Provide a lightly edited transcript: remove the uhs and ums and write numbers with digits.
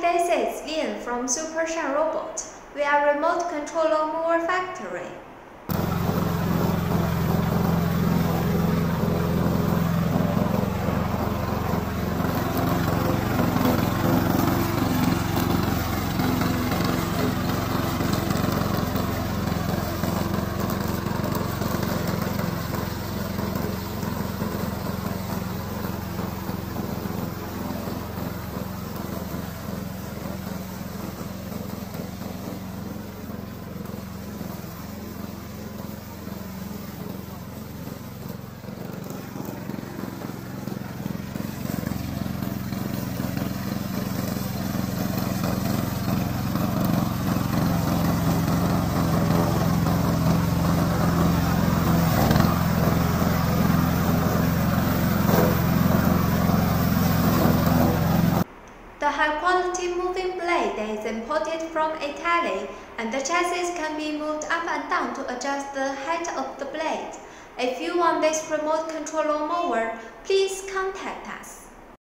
this is Ian from SUPERSHINE Robot. We are remote controller Mower factory. The high-quality moving blade is imported from Italy, and the chassis can be moved up and down to adjust the height of the blade. If you want this remote control mower, please contact us.